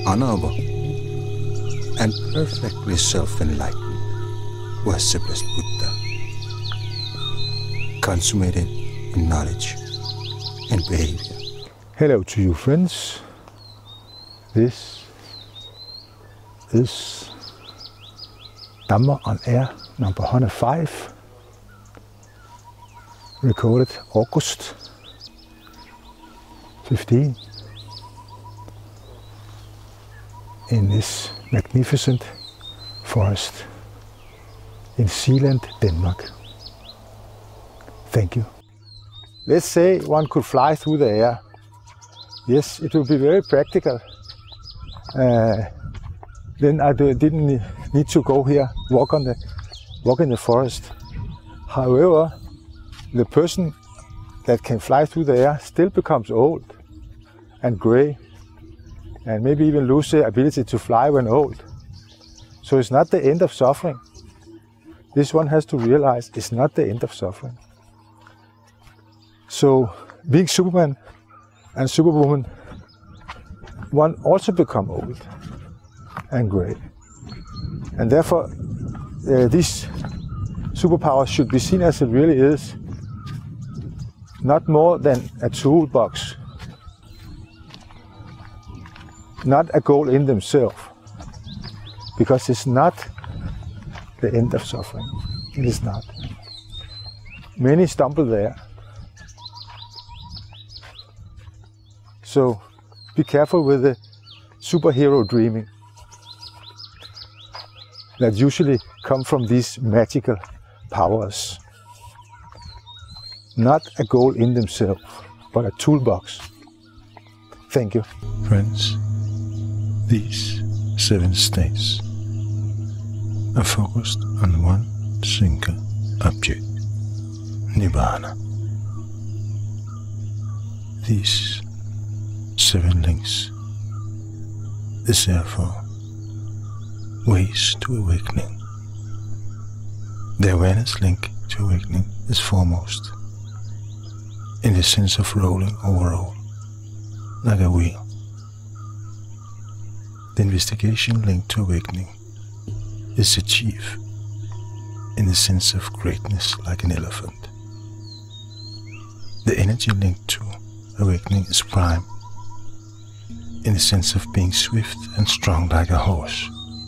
honorable, and perfectly self-enlightened was the blessed Buddha, consummated in knowledge and behavior. Hello to you, friends. This is Dhamma on Air number 105, recorded August 15 in this magnificent forest in Zealand, Denmark. Thank you. Let's say one could fly through the air. Yes, it would be very practical. Then I didn't need to go here, walk in the forest. However, the person that can fly through the air still becomes old and grey, and maybe even lose the ability to fly when old. So it's not the end of suffering. This one has to realize it's not the end of suffering. So being Superman and Superwoman, one also become old and grey. And therefore these superpowers should be seen as it really is, not more than a toolbox, not a goal in themselves, because it's not the end of suffering. It is not. Many stumble there. So be careful with the superhero dreaming that usually come from these magical powers. Not a goal in themselves, but a toolbox. Thank you. Friends, these 7 states are focused on one single object, Nibbana. These 7 links is therefore ways to awakening. The awareness link to awakening is foremost, in the sense of rolling overall, like a wheel. The investigation link to awakening is the chief, in the sense of greatness like an elephant. The energy link to awakening is prime, in the sense of being swift and strong like a horse.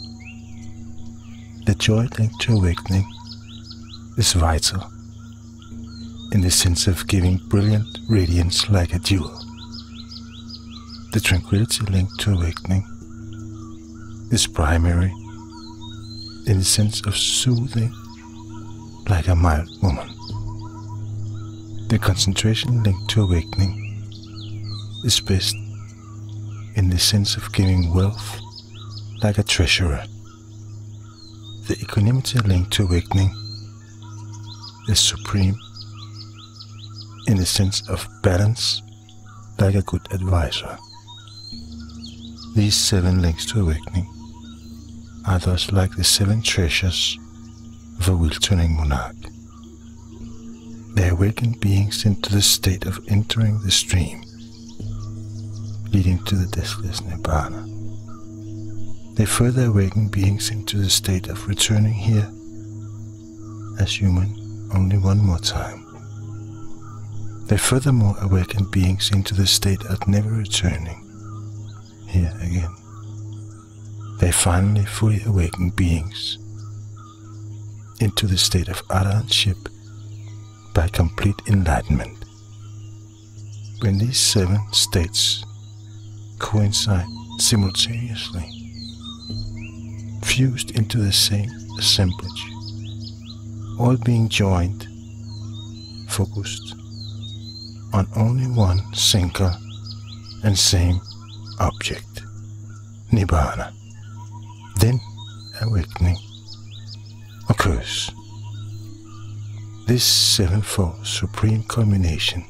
The joy link to awakening is vital, in the sense of giving brilliant radiance like a jewel. The tranquility link to awakening is primary, in the sense of soothing like a mild woman. The concentration link to awakening is best, in the sense of giving wealth like a treasurer. The equanimity link to awakening is supreme, in the sense of balance like a good advisor. These 7 links to awakening are thus like the 7 treasures of a wheel-turning monarch. They awaken beings into the state of entering the stream, leading to the deathless Nibbana. They further awaken beings into the state of returning here as human only one more time. They furthermore awaken beings into the state of never returning here again. They finally fully awaken beings into the state of arahantship by complete enlightenment. When these 7 states coincide simultaneously, fused into the same assemblage, all being joined, focused on only one single and same object, Nibbana, then awakening occurs. This 7-fold supreme culmination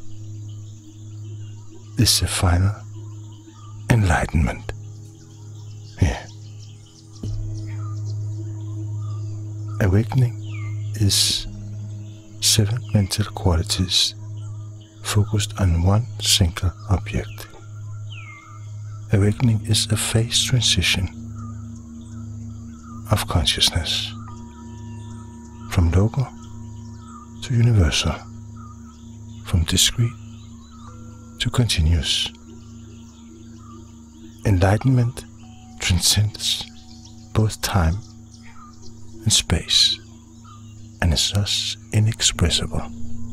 is the final enlightenment. Yeah. Awakening is 7 mental qualities focused on one single object. awakening is a phase transition of consciousness from local to universal, from discrete to continuous. Enlightenment transcends both time and space and is thus inexpressible.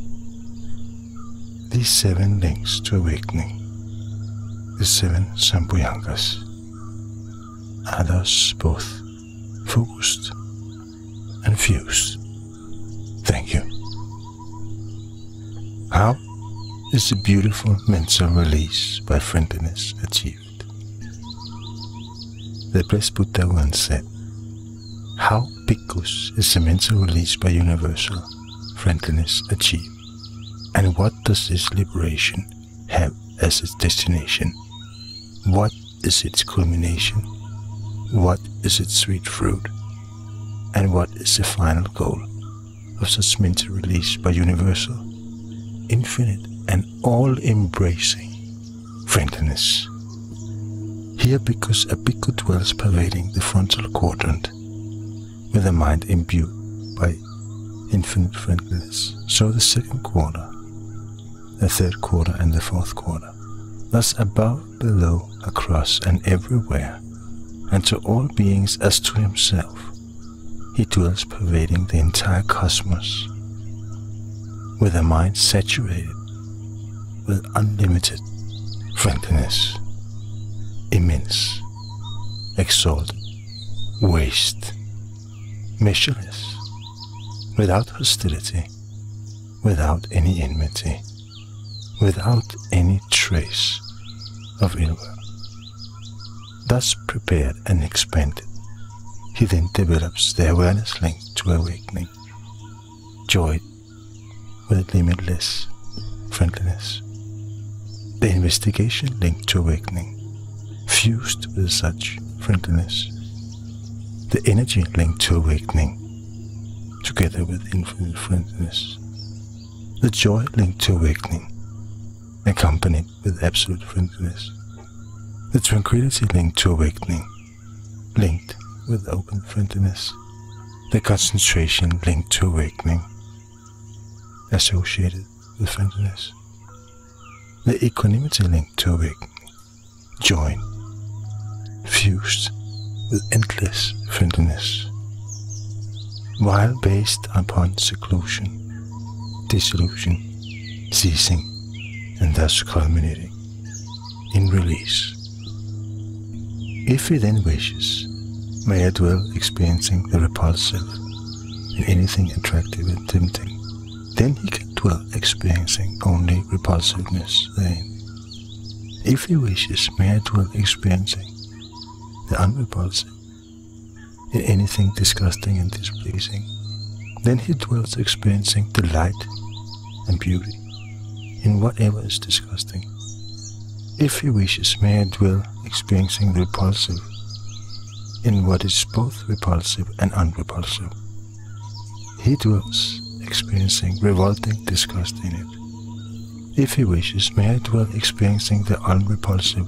These 7 links to awakening, the 7 Sambhuyangas, are thus both focused and fused. Thank you. How is the beautiful mental release by friendliness achieved? The blessed Buddha once said, "How, Bhikkhus, is the mental release by universal friendliness achieved? And what does this liberation have as its destination? What is its culmination? What is its sweet fruit? And what is the final goal of such mental release by universal, infinite and all-embracing friendliness?" Here, because a bhikkhu dwells pervading the frontal quadrant with a mind imbued by infinite friendliness, so the second quarter, the third quarter and the fourth quarter, thus above, below, across and everywhere, and to all beings as to himself, he dwells pervading the entire cosmos with a mind saturated with unlimited friendliness, immense, exalted, waste, measureless, without hostility, without any enmity, without any trace of ill will. Thus prepared and expanded, he then develops the awareness linked to awakening, joyed with limitless friendliness, the investigation linked to awakening, fused with such friendliness, the energy linked to awakening, together with infinite friendliness, the joy linked to awakening, accompanied with absolute friendliness, the tranquility linked to awakening, linked with open friendliness, the concentration linked to awakening, associated with friendliness, the equanimity linked to awakening, joined, fused with endless friendliness, while based upon seclusion, dissolution, ceasing, and thus culminating in release. If he then wishes, may I dwell experiencing the repulsive in anything attractive and tempting, then he can dwell experiencing only repulsiveness therein. If he wishes, may I dwell experiencing the unrepulsive in anything disgusting and displeasing, then he dwells experiencing delight and beauty in whatever is disgusting. If he wishes, may I dwell experiencing the repulsive in what is both repulsive and unrepulsive. He dwells experiencing revolting disgust in it. If he wishes, may I dwell experiencing the unrepulsive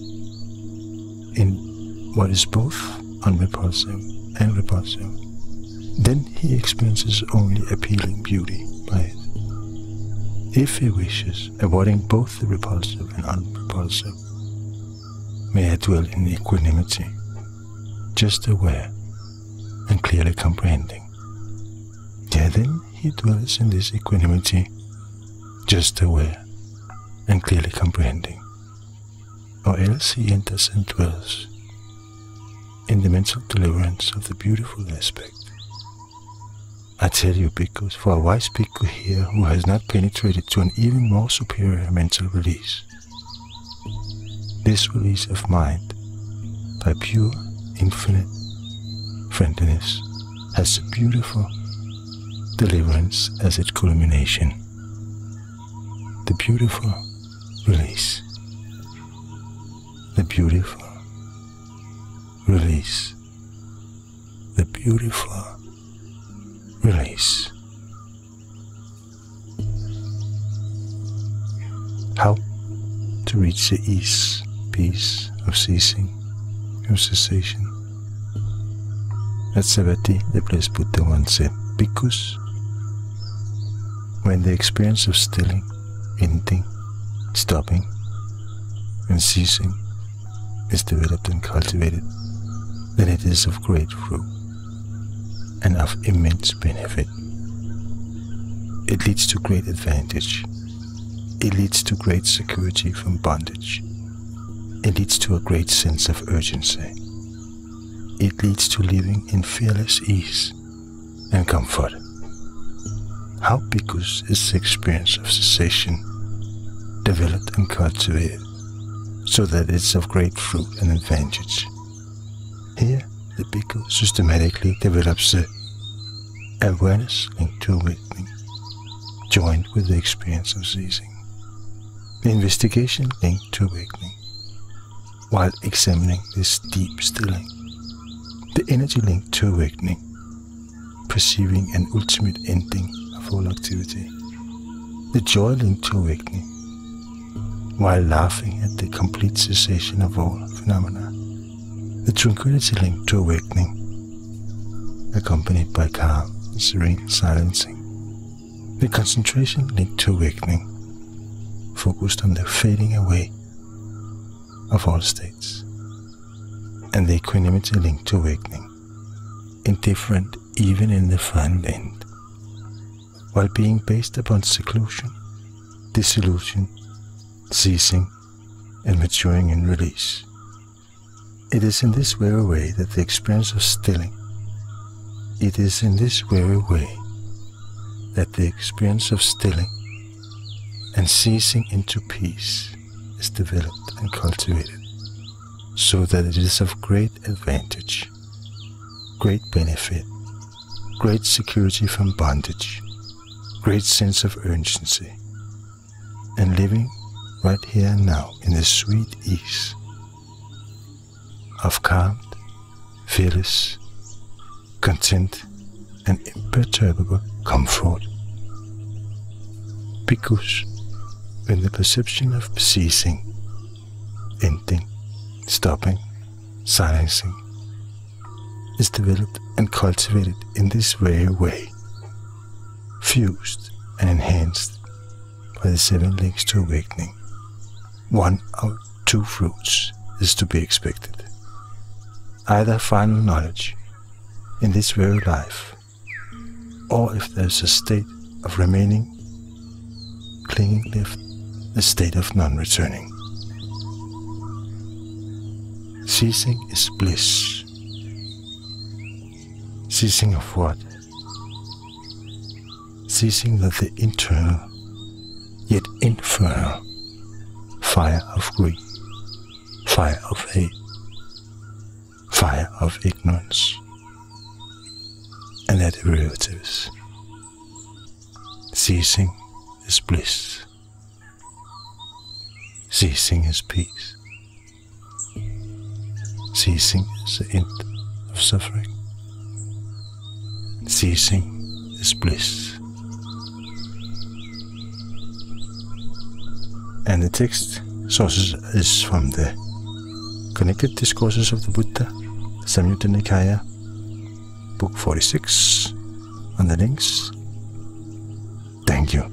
in what is both unrepulsive and repulsive. Then he experiences only appealing beauty by it. If he wishes, avoiding both the repulsive and unrepulsive, may I dwell in equanimity, just aware and clearly comprehending. Yeah, then he dwells in this equanimity, just aware and clearly comprehending. Or else he enters and dwells in the mental deliverance of the beautiful aspect. I tell you, Bhikkhus, for a wise Bhikkhu here who has not penetrated to an even more superior mental release, this release of mind by pure, infinite friendliness has a beautiful deliverance as its culmination. The beautiful release. The beautiful release. The beautiful release. How to reach the ease, peace of ceasing, of cessation. At Savatthi, the blessed Buddha once said, Bhikkhus, when the experience of stilling, ending, stopping, and ceasing is developed and cultivated, then it is of great fruit and of immense benefit. It leads to great advantage. It leads to great security from bondage. It leads to a great sense of urgency. It leads to living in fearless ease and comfort. How bhikkhus is the experience of cessation developed and cultivated so that it's of great fruit and advantage. Here, the bhikkhu systematically develops the awareness linked to awakening, joined with the experience of ceasing, the investigation linked to awakening, while examining this deep stilling, the energy linked to awakening, perceiving an ultimate ending of all activity, the joy linked to awakening, while laughing at the complete cessation of all phenomena, the tranquility linked to awakening, accompanied by calm and serene silencing, the concentration linked to awakening, focused on the fading away of all states, and the equanimity linked to awakening, indifferent even in the final end, while being based upon seclusion, dissolution, ceasing, and maturing in release. It is in this very way that the experience of stilling, it is in this very way that the experience of stilling and ceasing into peace is developed and cultivated, so that it is of great advantage, great benefit, great security from bondage, great sense of urgency, and living right here and now in the sweet ease of calmed, fearless, content, and imperturbable comfort. Bhikkhus, when the perception of ceasing, ending, stopping, silencing is developed and cultivated in this very way, fused and enhanced by the 7 links to awakening, one of 2 fruits is to be expected. Either final knowledge in this very life, or if there is a state of remaining, clinging left, the state of non-returning. Ceasing is bliss. Ceasing of what? Ceasing of the internal, yet infernal, fire of greed, fire of hate, fire of ignorance, and their derivatives. Ceasing is bliss. Ceasing is peace. Ceasing is the end of suffering. Ceasing is bliss. And the text sources is from the Connected Discourses of the Buddha, Samyutta Nikaya, book 46, on the links. Thank you.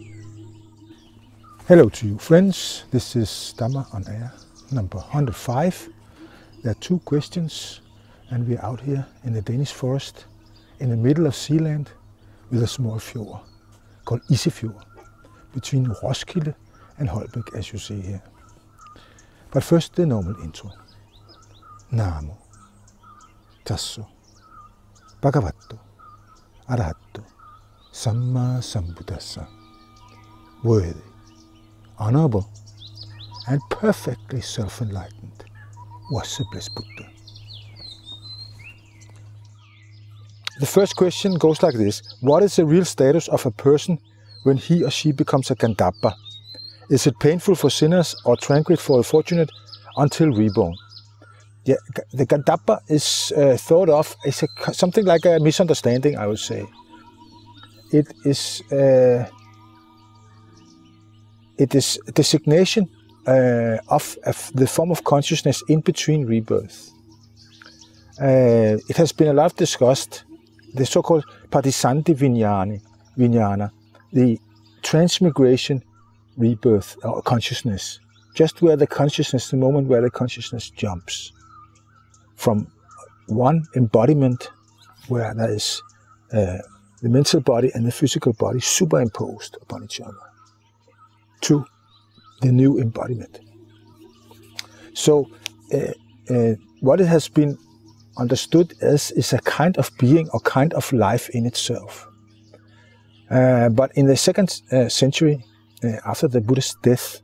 Hello to you friends, this is Dhamma on air, number 105. There are 2 questions and we're out here in the Danish forest in the middle of Sealand with a small fjord called Isefjord between Roskilde and Holbæk, as you see here. But first the normal intro. Namo Tasso Bhagavato Arahato Samma Sambuddhassa. Worthy, honorable, and perfectly self-enlightened was the blessed Buddha. The first question goes like this. What is the real status of a person when he or she becomes a Gandhabba? Is it painful for sinners or tranquil for the fortunate until reborn? Yeah, the Gandhabba is thought of as something like a misunderstanding, I would say. It is a designation of the form of consciousness in between rebirth. It has been a lot discussed, the so-called Patisanti Vijnana, the transmigration rebirth or consciousness, just where the consciousness, the moment where the consciousness jumps from one embodiment where there is the mental body and the physical body superimposed upon each other to the new embodiment. So what it has been understood as is a kind of being or kind of life in itself. But in the second century, after the Buddha's death,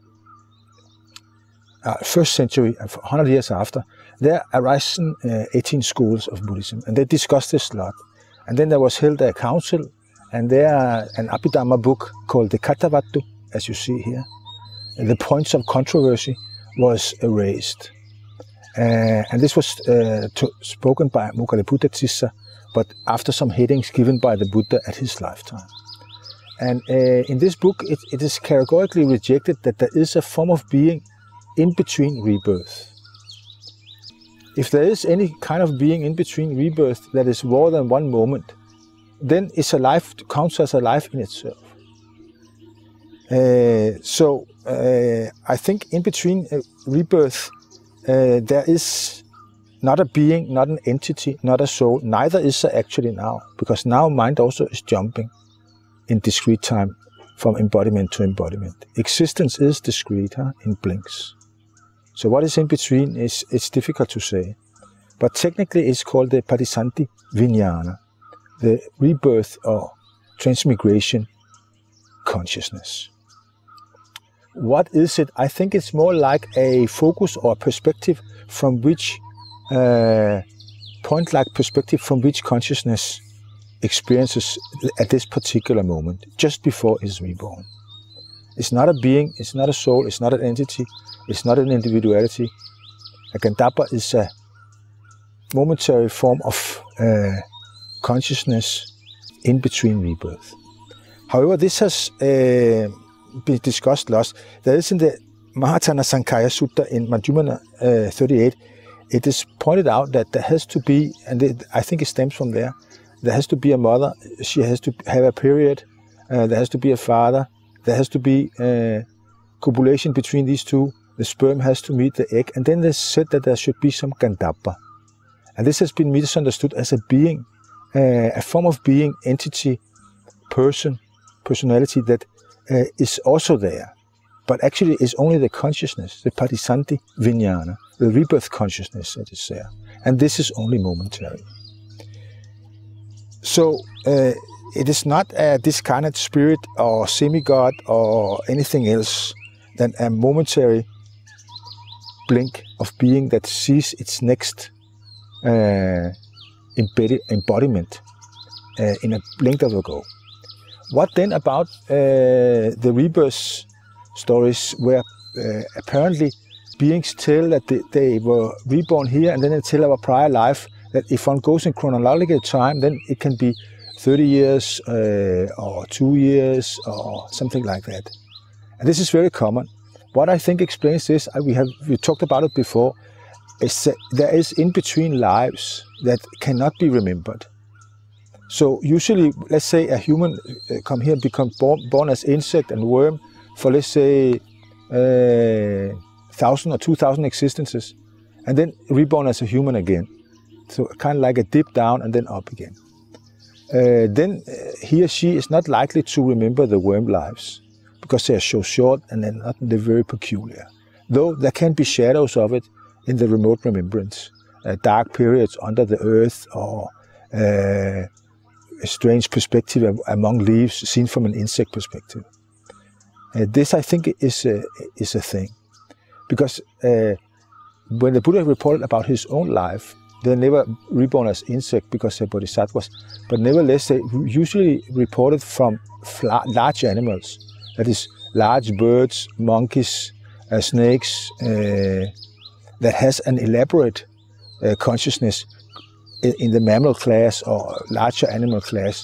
first century, 100 years after, there arisen 18 schools of Buddhism, and they discussed this a lot. And then there was held a council, and there an Abhiññā book called the Katavattu, as you see here. And the points of controversy was erased. And this was spoken by Moggallabutta Tissa, but after some headings given by the Buddha at his lifetime. And in this book, it is categorically rejected that there is a form of being in between rebirth. If there is any kind of being in between rebirth that is more than one moment, then it's a life, counts as a life in itself. I think in between rebirth, there is not a being, not an entity, not a soul. Neither is there actually now, because now mind also is jumping in discrete time from embodiment to embodiment. Existence is discrete, in blinks. So what is in between it's difficult to say. But technically it's called the Patisanti Vijnana, the rebirth or transmigration consciousness. What is it? I think it's more like a focus or a perspective from which, point-like perspective from which consciousness experiences at this particular moment, just before it's reborn. It's not a being, it's not a soul, it's not an entity, it's not an individuality. A Gandhabba is a momentary form of consciousness in between rebirth. However, this has been discussed last. There is in the Mahatana Sankaya Sutta in Madhyamana 38, it is pointed out that there has to be, and I think it stems from there has to be a mother, she has to have a period, there has to be a father, there has to be copulation between these two, the sperm has to meet the egg, and then they said that there should be some Gandhabba. And this has been misunderstood as a being, a form of being, entity, person, personality that is also there. But actually it's only the consciousness, the Patisanti Vijnana, the rebirth consciousness that is there. And this is only momentary. So it is not a discarnate spirit or semi-god or anything else than a momentary blink of being that sees its next embodiment in a blink of a go. What then about the rebirth stories where apparently beings tell that they were reborn here and then they tell our prior life, that if one goes in chronological time, then it can be 30 years or 2 years or something like that. And this is very common. What I think explains this, we talked about it before, is that there is in between lives that cannot be remembered. So usually, let's say a human come here and become born as insect and worm for, let's say, 1,000 or 2,000 existences, and then reborn as a human again. So kind of like a dip down and then up again. Then he or she is not likely to remember the worm lives because they are so short and they're very peculiar. Though there can be shadows of it in the remote remembrance, dark periods under the earth or a strange perspective among leaves seen from an insect perspective. This, I think, is a thing. Because when the Buddha reported about his own life, they never reborn as insect because they're bodhisattvas, but nevertheless they usually reported from large animals, that is large birds, monkeys, snakes, that has an elaborate consciousness in the mammal class or larger animal class,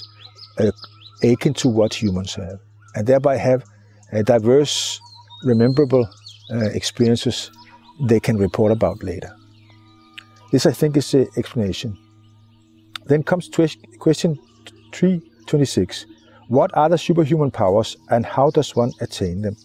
akin to what humans have, and thereby have a diverse, rememberable experiences they can report about later. This, I think, is the explanation. Then comes question 326. What are the superhuman powers and how does one attain them?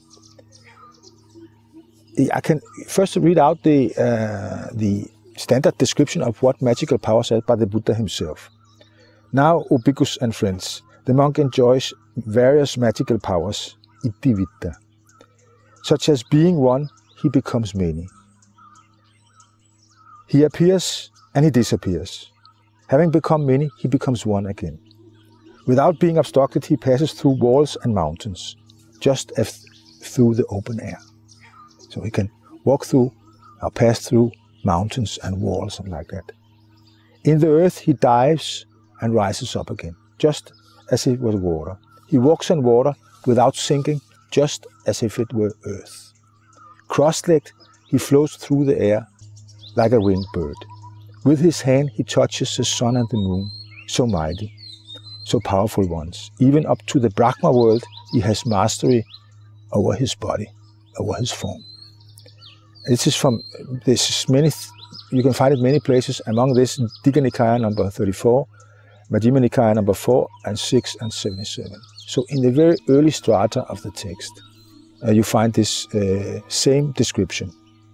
I can first read out the standard description of what magical powers are by the Buddha himself. Now, O bhikkhus and friends, the monk enjoys various magical powers, iti vitta. Such as being one, he becomes many. He appears and he disappears. Having become many, he becomes one again. Without being obstructed, he passes through walls and mountains, just as through the open air. So he can walk through or pass through mountains and walls, something like that. In the earth, he dives and rises up again, just as if it was water. He walks on water without sinking, just as if it were earth. Cross-legged, he floats through the air like a winged bird. With his hand, he touches the sun and the moon, so mighty, so powerful ones. Even up to the Brahma world, he has mastery over his body, over his form. This is you can find it many places. Among this, Digha Nikaya number 34, Majjhima Nikaya number 4 and 6 and 77. So in the very early strata of the text, you find this same description.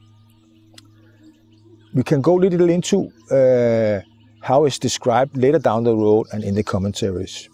We can go a little into how it's described later down the road and in the commentaries.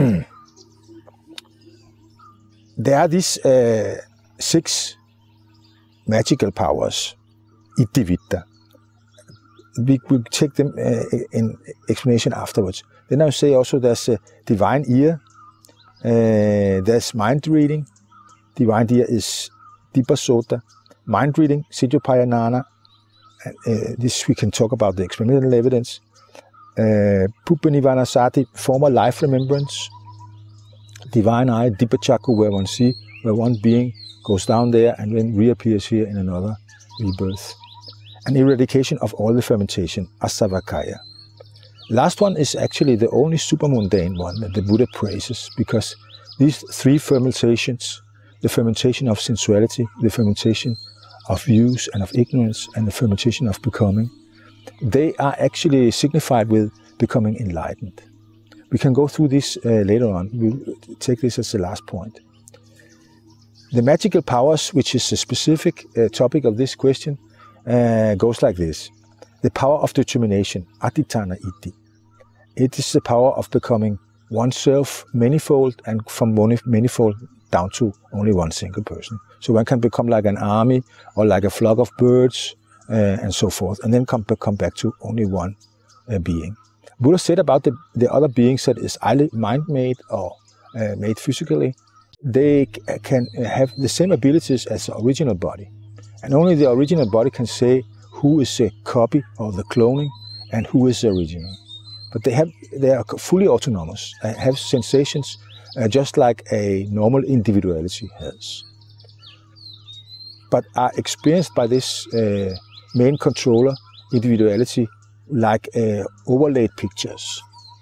There are these 6 magical powers, iti vitta. We will take them in explanation afterwards. Then I'll say also there's a divine ear, there's mind reading. Divine ear is dipasota. Mind reading, sidyopayanana. This we can talk about the experimental evidence. Pupanivana former life remembrance. Divine eye, dipachakku, where one see, where one being goes down there and then reappears here in another rebirth. And eradication of all the fermentation, āsava. Last one is actually the only supermundane one that the Buddha praises, because these 3 fermentations, the fermentation of sensuality, the fermentation of views and of ignorance, and the fermentation of becoming, they are actually signified with becoming enlightened. We can go through this later on. We'll take this as the last point. The magical powers, which is a specific topic of this question, goes like this. The power of determination, adhitthana iti. It is the power of becoming oneself manifold, and from manifold down to only one single person. So one can become like an army or like a flock of birds and so forth, and then come back to only one being. Buddha said about the other beings that is either mind-made or made physically, they can have the same abilities as the original body. And only the original body can say who is a copy or the cloning and who is the original. But they are fully autonomous, have sensations just like a normal individuality has. But are experienced by this main controller individuality like overlaid pictures.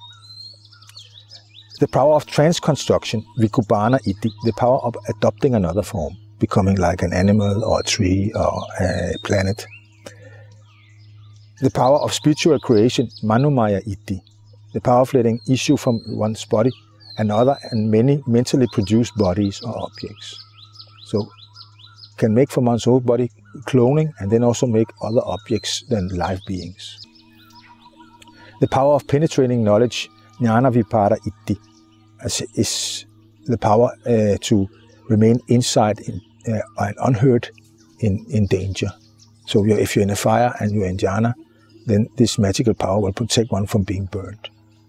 The power of transconstruction, vikubana iti, the power of adopting another form, becoming like an animal or a tree or a planet. The power of spiritual creation, manumaya iti, the power of letting issue from one's body another and many mentally produced bodies or objects. So can make from one's own body cloning and then also make other objects than live beings. The power of penetrating knowledge, jnana vipara iti, is the power to remain inside and unhurt in danger. So if you're in a fire and you're in jhana, then this magical power will protect one from being burned.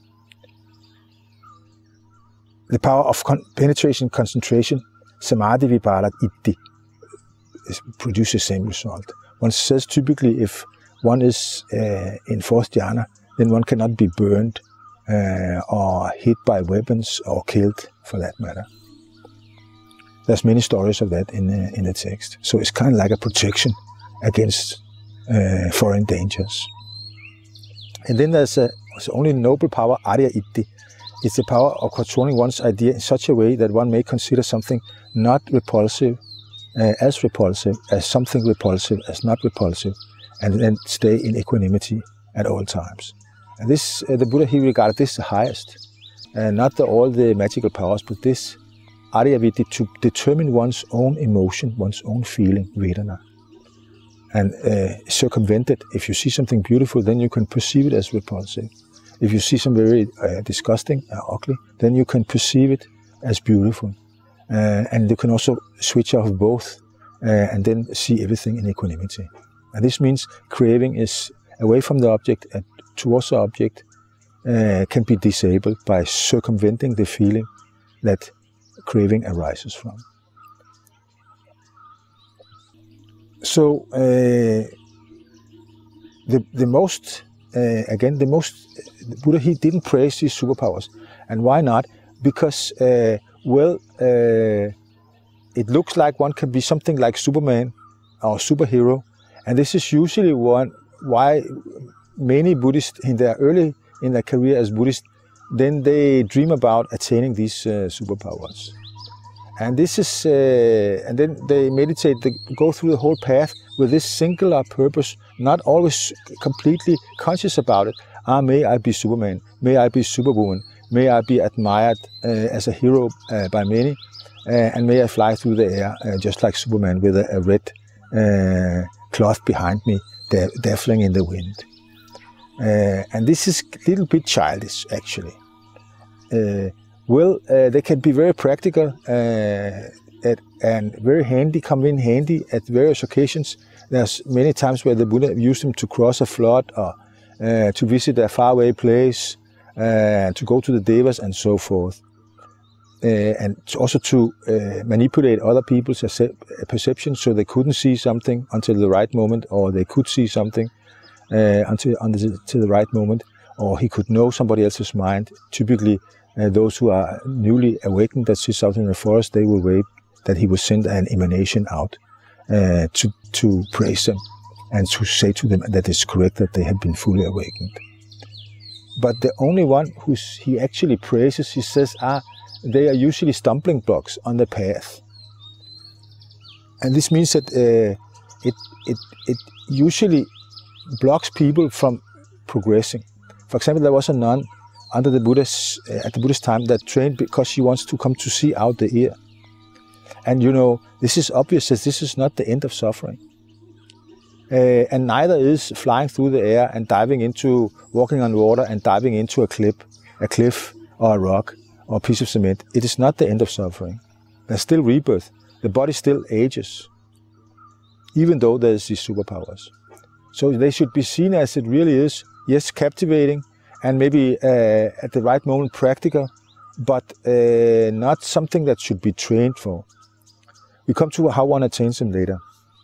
The power of penetration, concentration, samadhi vipara iti, produces the same result. One says typically if one is in 4th jhana, then one cannot be burned or hit by weapons or killed for that matter. There's many stories of that in the text. So it's kind of like a protection against foreign dangers. And then there's only noble power, arya iti. It's the power of controlling one's idea in such a way that one may consider something not repulsive as repulsive, as something repulsive, as not repulsive, and then stay in equanimity at all times. And this, the Buddha, he regarded this the highest, not all the magical powers, but this Arya-vidya, to determine one's own emotion, one's own feeling, Vedana. And circumvent it. If you see something beautiful, then you can perceive it as repulsive. If you see something very disgusting, ugly, then you can perceive it as beautiful. And you can also switch off both and then see everything in equanimity. And this means craving is away from the object and towards the object can be disabled by circumventing the feeling that craving arises from. So the Buddha, he didn't praise these superpowers. And why not? Because, it looks like one can be something like Superman or superhero. And this is usually why many Buddhists in their career as Buddhists, then they dream about attaining these superpowers. And this is, and then they meditate, they go through the whole path with this singular purpose, not always completely conscious about it. May I be Superman, may I be Superwoman, may I be admired as a hero by many, and may I fly through the air just like Superman with a red cloth behind me, dazzling in the wind. And this is a little bit childish, actually. They can be very practical and very handy, come in handy at various occasions. There's many times where the Buddha used them to cross a flood or to visit a faraway place, to go to the Devas and so forth. And also to manipulate other people's perception so they couldn't see something until the right moment, or they could see something until the right moment, or he could know somebody else's mind. Typically, those who are newly awakened that sits out in the forest, they will wait that he will send an emanation out to praise them and to say to them that it's correct that they have been fully awakened. But the only one who he actually praises, he says, they are usually stumbling blocks on the path. And this means that it usually blocks people from progressing. For example, there was a nun under the Buddha's, at the Buddhist time, that trained because she wants to come to see out the ear. And you know, this is obvious that this is not the end of suffering. And neither is flying through the air and walking on water and diving into a cliff or a rock or a piece of cement. It is not the end of suffering. There's still rebirth. The body still ages, even though there's these superpowers. So they should be seen as it really is, yes, captivating, and maybe at the right moment practical, but not something that should be trained for. We come to how one attains them later.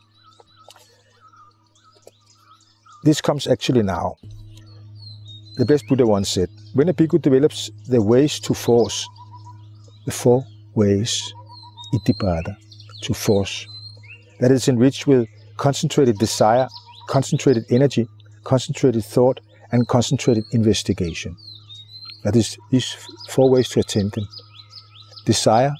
This comes actually now. The best Buddha once said, when a Bhikkhu develops the ways to force, the 4 ways, Iddhipada, to force, that is enriched with concentrated desire, concentrated energy, concentrated thought, and concentrated investigation. That is these 4 ways to attain them. Desire,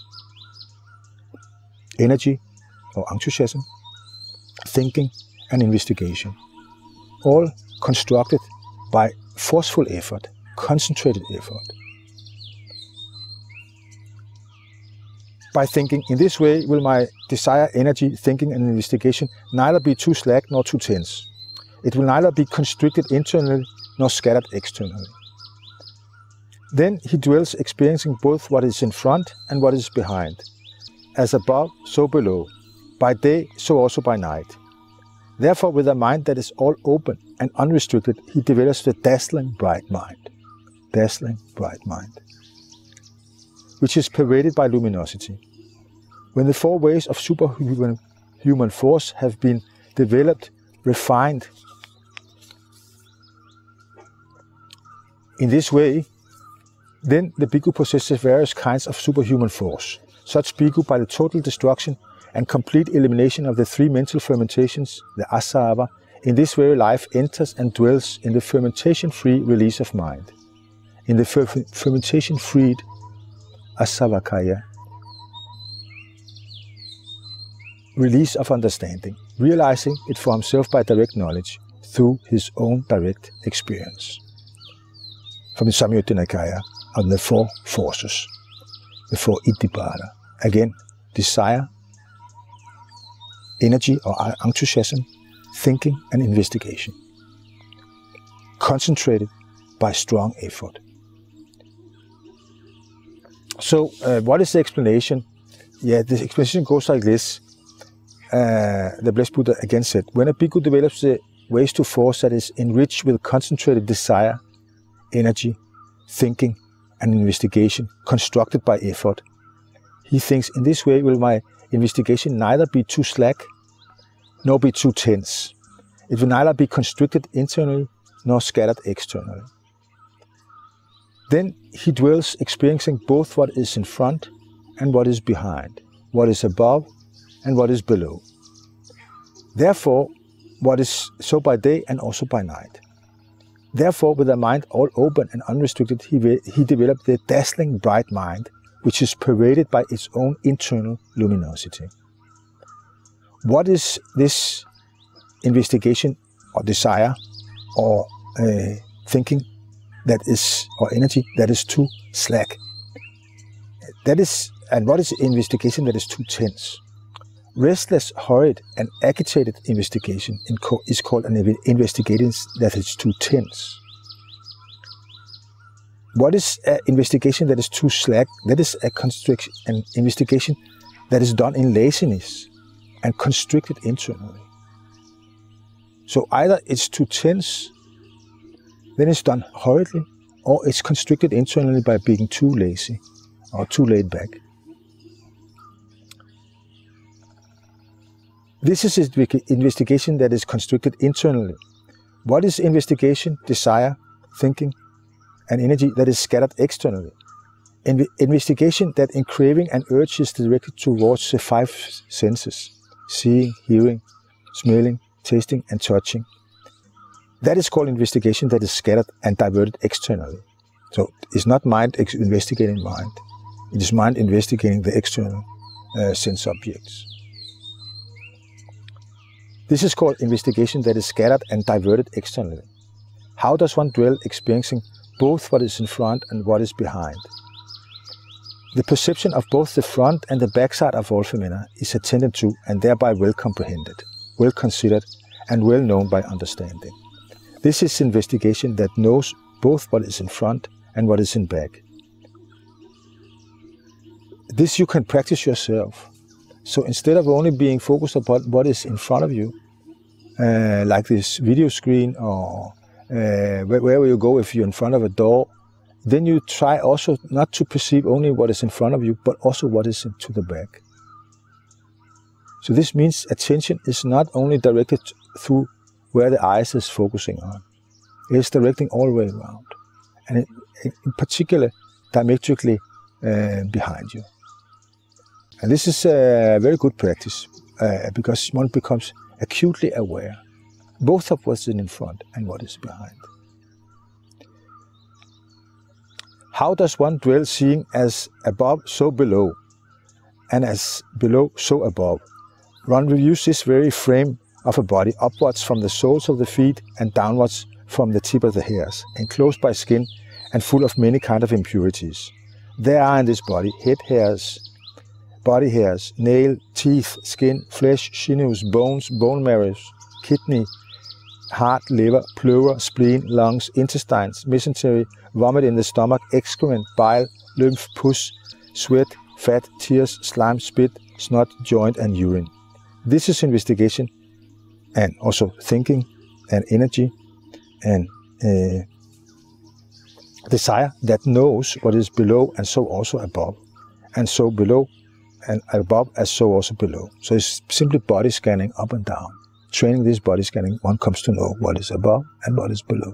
energy or enthusiasm, thinking, and investigation. All constructed by forceful effort, concentrated effort. By thinking, in this way will my desire, energy, thinking, and investigation neither be too slack nor too tense. It will neither be constricted internally nor scattered externally. Then he dwells experiencing both what is in front and what is behind. As above, so below. By day, so also by night. Therefore, with a mind that is all open and unrestricted, he develops the dazzling bright mind. Dazzling bright mind, which is pervaded by luminosity. When the 4 ways of superhuman force have been developed, refined in this way, then the Bhikkhu possesses various kinds of superhuman force. Such Bhikkhu, by the total destruction and complete elimination of the 3 mental fermentations, the āsava, in this very life enters and dwells in the fermentation-free release of mind. In the fermentation-freed āsavakaya. release of understanding, realizing it for himself by direct knowledge through his own direct experience. From the Samahita Nikaya on the four forces, the four iddhipada. Again, desire, energy or enthusiasm, thinking and investigation. Concentrated by strong effort. So, what is the explanation? Yeah, the explanation goes like this. The Blessed Buddha again said, when a bhikkhu develops the ways to force that is enriched with concentrated desire, energy, thinking and investigation, constructed by effort, he thinks, in this way will my investigation neither be too slack nor be too tense. It will neither be constricted internally nor scattered externally. Then he dwells experiencing both what is in front and what is behind, what is above and what is below. Therefore, what is so by day and also by night. Therefore, with a mind all open and unrestricted, he developed the dazzling bright mind, which is pervaded by its own internal luminosity. What is this investigation or desire or thinking that is, or energy that is too slack? That is, and what is investigation that is too tense? Restless, hurried and agitated investigation is called an investigation that is too tense. What is an investigation that is too slack? That is a constriction, an investigation that is done in laziness and constricted internally. So either it's too tense, then it's done hurriedly, or it's constricted internally by being too lazy or too laid back. This is investigation that is constricted internally. What is investigation, desire, thinking, and energy that is scattered externally? Investigation that in craving and urge is directed towards the five senses, seeing, hearing, smelling, tasting, and touching. That is called investigation that is scattered and diverted externally. So it's not mind investigating mind. It is mind investigating the external sense objects. This is called investigation that is scattered and diverted externally. How does one dwell experiencing both what is in front and what is behind? The perception of both the front and the backside of all phenomena is attended to and thereby well comprehended, well considered, and well known by understanding. This is investigation that knows both what is in front and what is in back. This you can practice yourself. So instead of only being focused upon what is in front of you, like this video screen or where will you go if you're in front of a door, then you try also not to perceive only what is in front of you, but also what is to the back. So this means attention is not only directed through where the eyes is focusing on. It is directing all the way around, and in particular diametrically behind you. And this is a very good practice because one becomes acutely aware, both of what's in front and what is behind. How does one dwell seeing as above, so below, and as below, so above? One reviews this very frame of a body upwards from the soles of the feet and downwards from the tip of the hairs, enclosed by skin and full of many kinds of impurities. There are in this body head hairs, body hairs, nail, teeth, skin, flesh, sinews, bones, bone marrow, kidney, heart, liver, pleura, spleen, lungs, intestines, mesentery, vomit in the stomach, excrement, bile, lymph, pus, sweat, fat, tears, slime, spit, snot, joint, and urine. This is investigation and also thinking and energy and desire that knows what is below and so also above, and so below and above as so also below. So it's simply body scanning up and down. Training this body scanning, one comes to know what is above and what is below.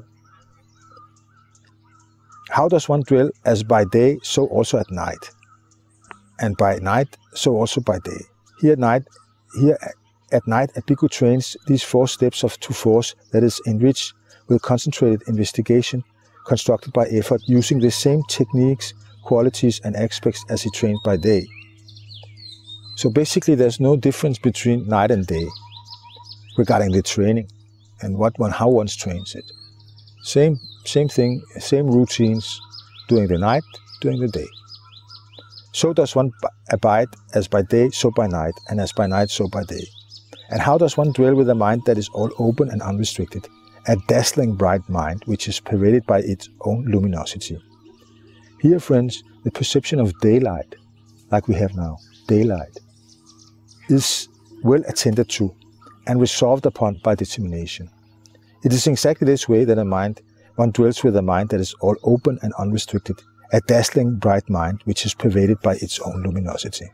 How does one dwell as by day, so also at night? And by night, so also by day. Here at night, a bhikkhu trains these 4 steps to force that is enriched with concentrated investigation, constructed by effort, using the same techniques, qualities, and aspects as he trained by day. So basically there's no difference between night and day regarding the training and how one trains it. Same thing, same routines during the night, during the day. So does one abide as by day, so by night, and as by night, so by day. And how does one dwell with a mind that is all open and unrestricted, a dazzling bright mind which is pervaded by its own luminosity? Here, friends, the perception of daylight, like we have now, daylight, is well attended to and resolved upon by determination. It is exactly this way that one dwells with a mind that is all open and unrestricted, a dazzling bright mind which is pervaded by its own luminosity.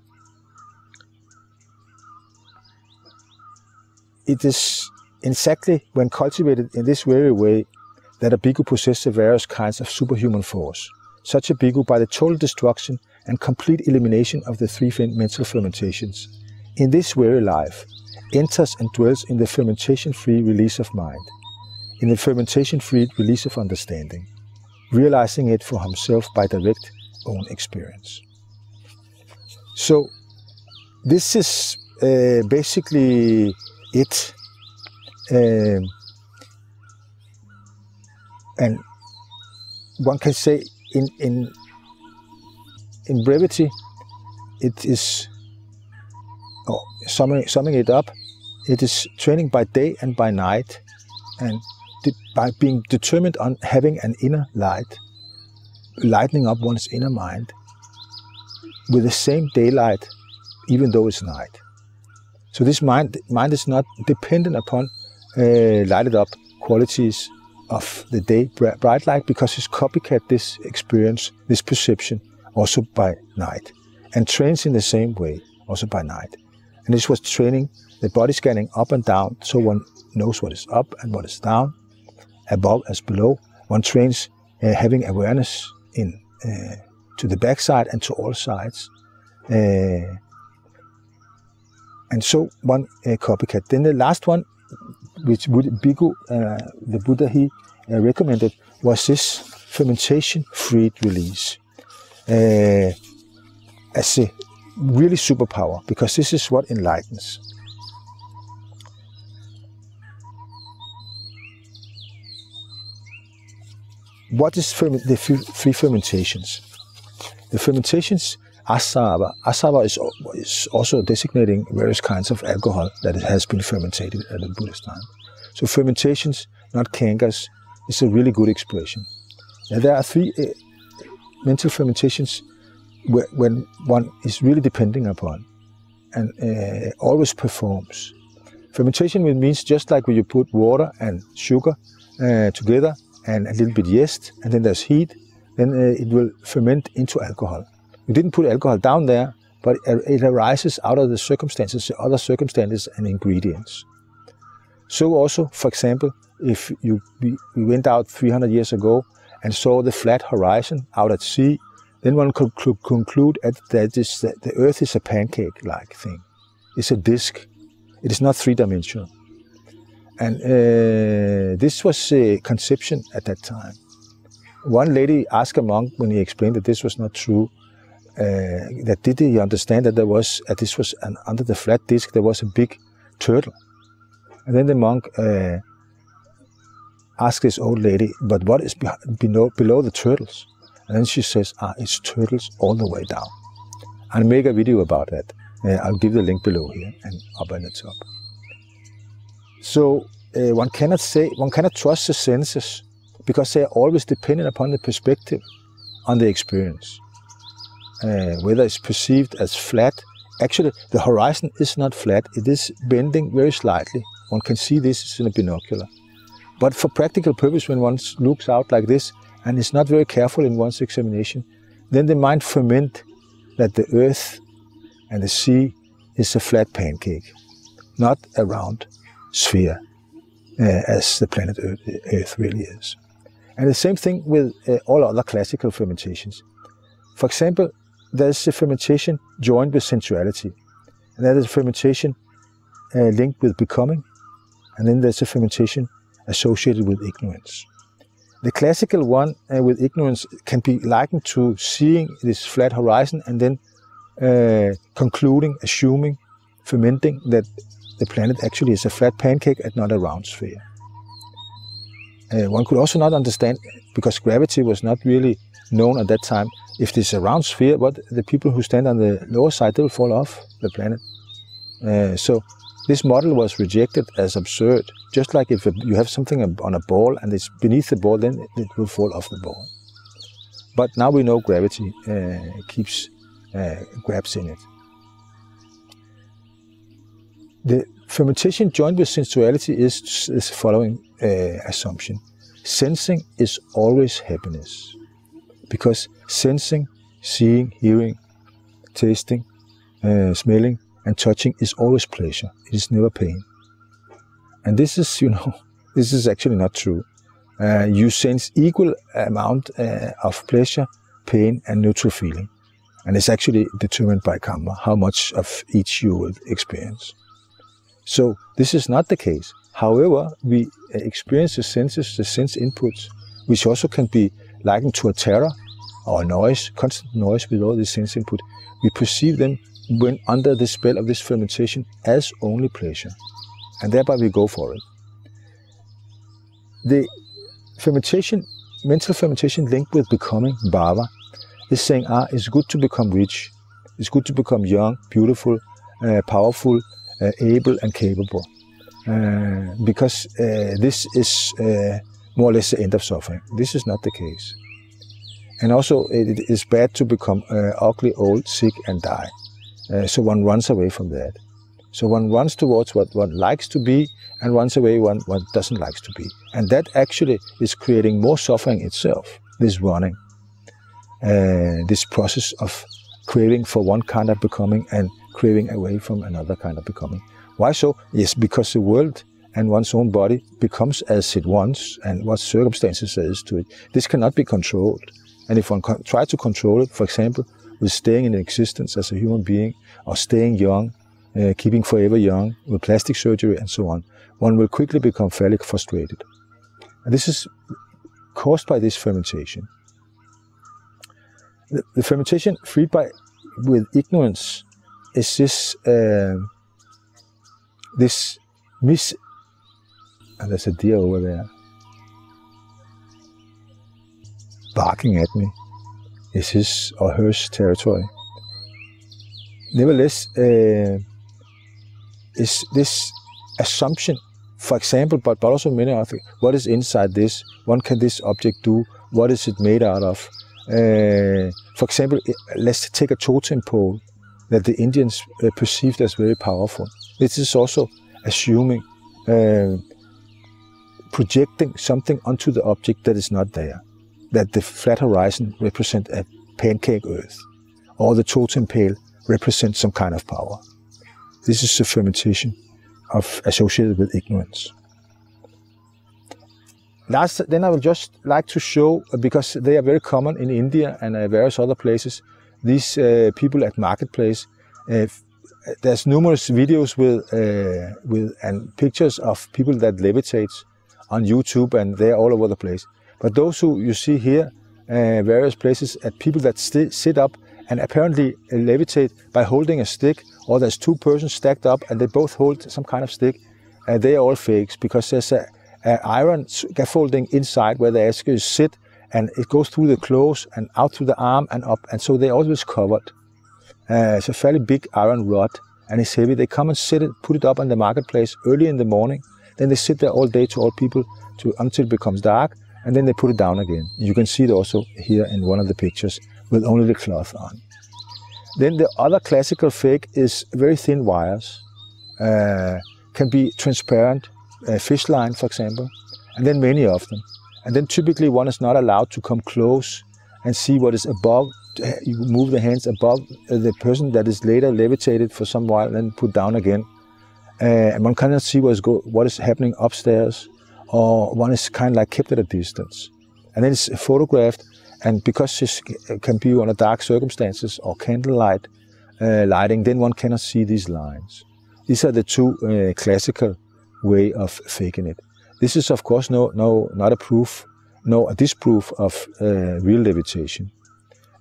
It is exactly when cultivated in this very way that a bhikkhu possesses various kinds of superhuman force. Such a bhikkhu, by the total destruction and complete elimination of the three mental fermentations, in this very life, enters and dwells in the fermentation-free release of mind, in the fermentation-free release of understanding, realizing it for himself by direct own experience. So, this is basically it. And one can say in brevity, it is, summing it up, it is training by day and by night, and by being determined on having an inner light, lightening up one's inner mind with the same daylight, even though it's night. So this mind is not dependent upon lighted up qualities of the day, bright light, because it's copycat this experience, this perception, also by night, and trains in the same way, also by night. And this was training the body scanning up and down, so one knows what is up and what is down, above as below. One trains having awareness in to the backside and to all sides. And so one copycat. Then the last one, which Bhikkhu, the Buddha, he recommended, was this fermentation-free release as a really superpower, because this is what enlightens. What is the three fermentations? The fermentations, āsava. Āsava is also designating various kinds of alcohol that has been fermented at the Buddhist time. So fermentations, not kangas, is a really good expression. Now, there are three mental fermentations when one is really depending upon and always performs. Fermentation means just like when you put water and sugar together and a little bit yeast, and then there's heat, then it will ferment into alcohol. You didn't put alcohol down there, but it arises out of the circumstances, the other circumstances and ingredients. So also, for example, if we went out 300 years ago and saw the flat horizon out at sea, then one could conclude that the Earth is a pancake-like thing. It's a disk. It is not three-dimensional. And this was a conception at that time. One lady asked a monk when he explained that this was not true, that did he understand that there was, under the flat disk, there was a big turtle. And then the monk asked this old lady, but what is below the turtles? And then she says, it's turtles all the way down. I'll make a video about that. I'll give the link below here and up at the top. So one cannot trust the senses, because they are always dependent upon the perspective on the experience. Whether it's perceived as flat. Actually, the horizon is not flat. It is bending very slightly. One can see this in a binocular. But for practical purpose, when one looks out like this and is not very careful in one's examination, then the mind ferments that the earth and the sea is a flat pancake, not a round sphere, as the planet Earth really is. And the same thing with all other classical fermentations. For example, there's a fermentation joined with sensuality, and there's a fermentation linked with becoming, and then there's a fermentation associated with ignorance. The classical one with ignorance can be likened to seeing this flat horizon and then concluding, assuming, fermenting that the planet actually is a flat pancake and not a round sphere. One could also not understand, because gravity was not really known at that time, if this is a round sphere, what the people who stand on the lower side, they will fall off the planet. So this model was rejected as absurd. Just like if you have something on a ball and it's beneath the ball, then it will fall off the ball. But now we know gravity grabs in it. The fermentation joined with sensuality is the following assumption. Sensing is always happiness. Because sensing, seeing, hearing, tasting, smelling, and touching is always pleasure. It is never pain. And this is, this is actually not true. You sense equal amount of pleasure, pain, and neutral feeling. And it's actually determined by karma, how much of each you will experience. So this is not the case. However, we experience the senses, the sense inputs, which also can be likened to a terror or noise, constant noise with all this sense input. We perceive them when under the spell of this fermentation as only pleasure. And thereby we go for it. The fermentation, mental fermentation linked with becoming, bhava, is saying, it's good to become rich. It's good to become young, beautiful, powerful, able and capable. Because this is more or less the end of suffering. This is not the case. And also it is bad to become ugly, old, sick and die. So one runs away from that. So one runs towards what one likes to be and runs away what doesn't like to be. And that actually is creating more suffering itself, this running. This process of craving for one kind of becoming and craving away from another kind of becoming. Why so? Yes, because the world and one's own body becomes as it wants and what circumstances says to it. This cannot be controlled. And if one tries to control it, for example, with staying in existence as a human being or staying young, keeping forever young with plastic surgery and so on, one will quickly become fairly frustrated. And this is caused by this fermentation. The fermentation freed with ignorance is and there's a deer over there barking at me. Is his or hers territory. Nevertheless, is this assumption, for example, but also many other things, what is inside this? What can this object do? What is it made out of? For example, let's take a totem pole that the Indians perceived as very powerful. This is also assuming, projecting something onto the object that is not there. That the flat horizon represents a pancake earth, or the totem pole represents some kind of power. This is the fermentation associated with ignorance. Last, then I would just like to show, because they are very common in India and various other places, these people at marketplace. There's numerous videos and pictures of people that levitate on YouTube, and they're all over the place. But those who you see here, various places, at people that sit up and apparently levitate by holding a stick, or there's two persons stacked up and they both hold some kind of stick, they are all fakes, because there's an iron scaffolding inside where they actually sit, and it goes through the clothes and out through the arm and up, and so they're always covered. It's a fairly big iron rod and it's heavy. They come and put it up on the marketplace early in the morning. Then they sit there all day to all people until it becomes dark. And then they put it down again. You can see it also here in one of the pictures with only the cloth on. Then the other classical fake is very thin wires. Can be transparent, fish line for example, and then many of them. And then typically one is not allowed to come close and see what is above. You move the hands above the person that is later levitated for some while and then put down again. And one cannot see what is happening upstairs, or one is kind of like kept at a distance. And then it's photographed, and because this can be under dark circumstances or candlelight lighting, then one cannot see these lines. These are the two classical way of faking it. This is of course not a proof, no a disproof of real levitation.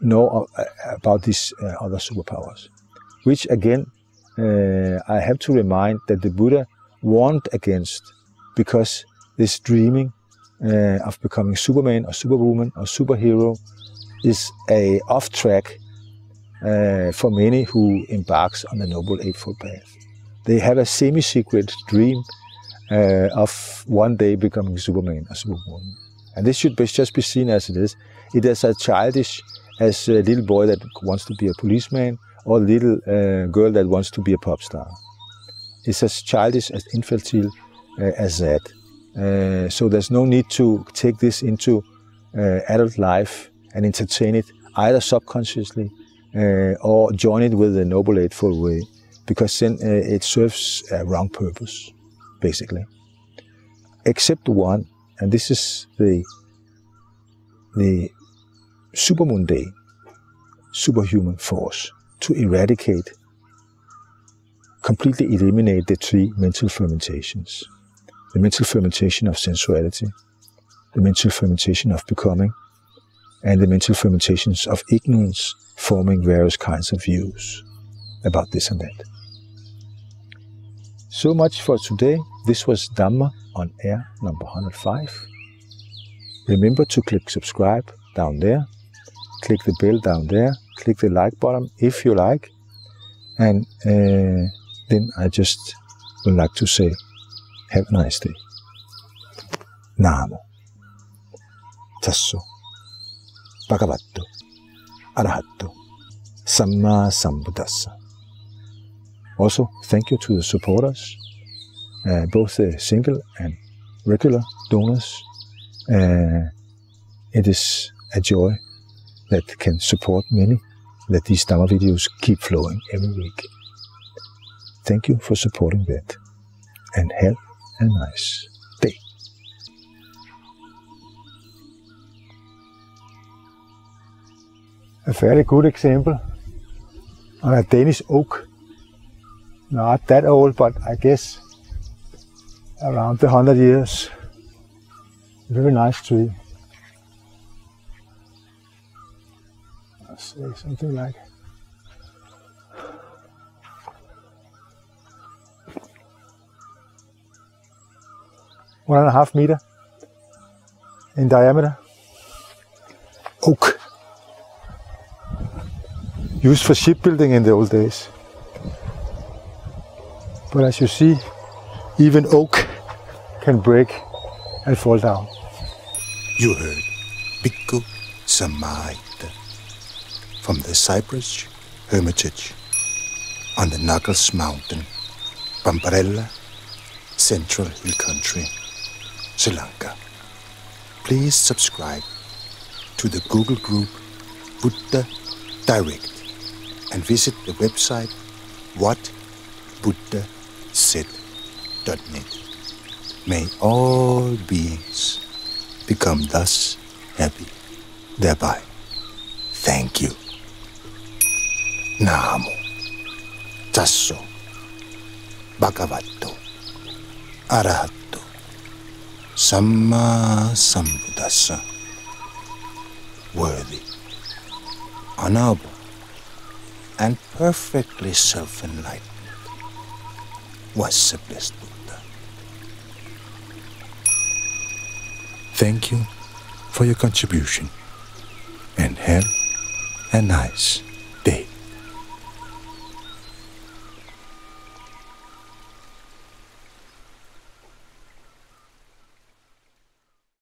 know about these other superpowers, which again, I have to remind that the Buddha warned against, because this dreaming of becoming Superman or Superwoman or superhero is a off track for many who embarks on the Noble Eightfold Path. They have a semi-secret dream of one day becoming Superman or Superwoman. And this should just be seen as it is. It is as childish as a little boy that wants to be a policeman or a little girl that wants to be a pop star. It's as childish, as infantile as that. So there's no need to take this into adult life and entertain it either subconsciously or join it with the Noble Eightfold Way, because then it serves a wrong purpose, basically. Except one, and this is the supermundane, superhuman force to eradicate, completely eliminate the three mental fermentations. The mental fermentation of sensuality, the mental fermentation of becoming, and the mental fermentations of ignorance, forming various kinds of views about this and that. So much for today. This was Dhamma on air number 105. Remember to click subscribe down there, click the bell down there, click the like button if you like, and then I just would like to say, have a nice day. Namo Tasso Bhagavato Arahato Samma Sambuddhassa. Also, thank you to the supporters, both the single and regular donors. It is a joy that can support many, that these Dhamma videos keep flowing every week. Thank you for supporting that, and have a nice day. A very good example on a Danish oak. Not that old, but I guess around the 100 years. Very nice tree. I'll say something like 1.5 meters in diameter. Oak. Used for shipbuilding in the old days. But as you see, even oak can break and fall down. You heard Bhikkhu Samahita from the Cypress Hermitage on the Knuckles Mountain, Pamparella, Central Hill Country, Sri Lanka. Please subscribe to the Google group Buddha Direct and visit the website whatbuddhasaid.net. May all beings become thus happy thereby. Thank you. Namo Tasso Bhagavato Arahato Samma Sambuddhassa. Worthy, honorable, and perfectly self-enlightened was the blessed Buddha. Thank you for your contribution, and have a nice